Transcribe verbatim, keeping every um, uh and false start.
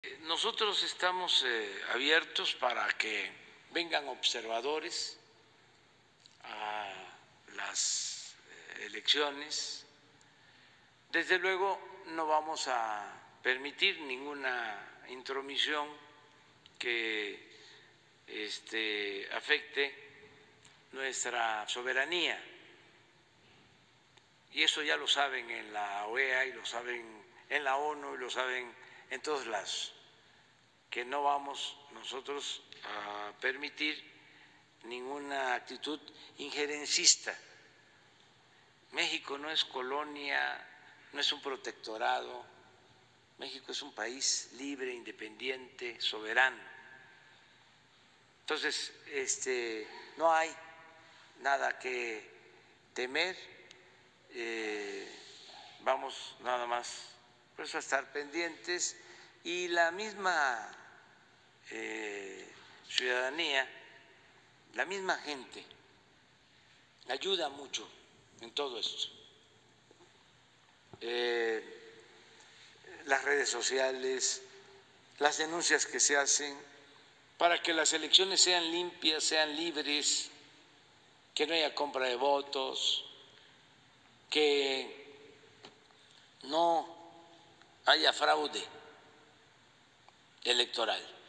Nosotros estamos eh, abiertos para que vengan observadores a las elecciones. Desde luego no vamos a permitir ninguna intromisión que este, afecte nuestra soberanía. Y eso ya lo saben en la O E A y lo saben en la ONU y lo saben en todos lados, que no vamos nosotros a permitir ninguna actitud injerencista. México no es colonia, no es un protectorado. México es un país libre, independiente, soberano. Entonces, este, no hay nada que temer. Eh, vamos nada más por eso a estar pendientes y la misma eh, ciudadanía, la misma gente ayuda mucho en todo esto. Eh, las redes sociales, las denuncias que se hacen para que las elecciones sean limpias, sean libres, que no haya compra de votos, que no haya fraude electoral.